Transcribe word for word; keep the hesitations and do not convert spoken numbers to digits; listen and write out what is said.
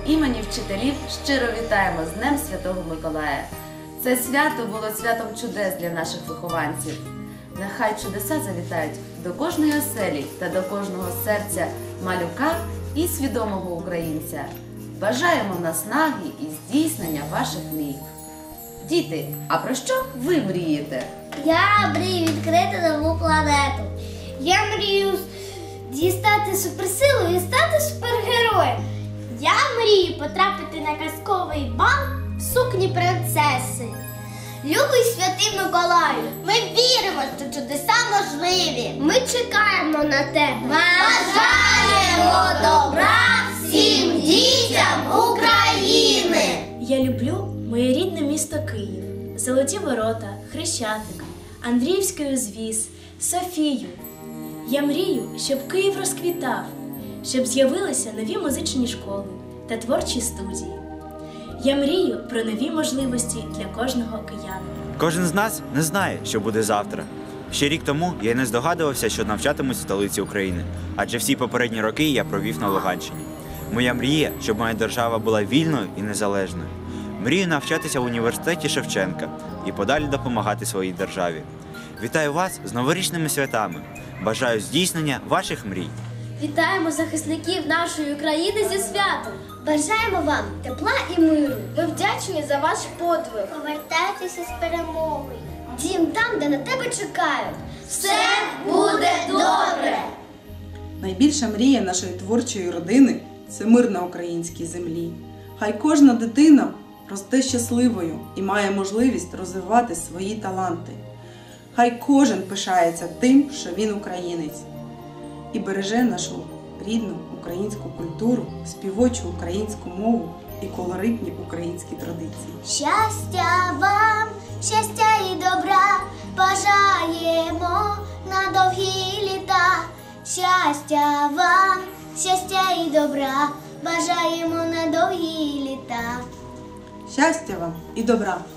імені вчителів щиро вітаємо з Днем Святого Миколая. Це свято було святом чудес для наших вихованців. Нехай чудеса завітають до кожної оселі та до кожного серця малюка і свідомого українця. Бажаємо наснаги і здійснення ваших мрій. Діти, а про що ви мрієте? Я мрію відкрити нову планету. Я мрію дістати суперсилу і стати супергероєм. Я мрію потрапити на казковий бал в сукні принцеси. Любий святий Миколаю, ми віримо, що чудеса можливі. Ми чекаємо на тебе. Бажаємо добра всім дітям України! Я люблю моє рідне місто Київ, Золоті Ворота, Хрещатик, Андріївський узвіз, Софію. Я мрію, щоб Київ розквітав, щоб з'явилися нові музичні школи та творчі студії. Я мрію про нові можливості для кожного киянина. Кожен з нас не знає, що буде завтра. Ще рік тому я й не здогадувався, що навчатимусь в столиці України, адже всі попередні роки я провів на Луганщині. Моя мрія, щоб моя держава була вільною і незалежною. Мрію навчатися в університеті Шевченка і подалі допомагати своїй державі. Вітаю вас з новорічними святами. Бажаю здійснення ваших мрій. Вітаємо захисників нашої України зі святом! Бажаємо вам тепла і миру! Ми вдячні за ваш подвиг! Повертайтеся з перемогою! Дім там, де на тебе чекають! Все буде добре! Найбільша мрія нашої творчої родини – це мир на українській землі. Хай кожна дитина росте щасливою і має можливість розвивати свої таланти. Хай кожен пишається тим, що він українець. І береже нашу рідну українську культуру, співочу українську мову і колоритні українські традиції. Щастя вам, щастя і добра бажаємо на довгі літа. Щастя вам, щастя і добра бажаємо на довгі літа. Щастя вам і добра!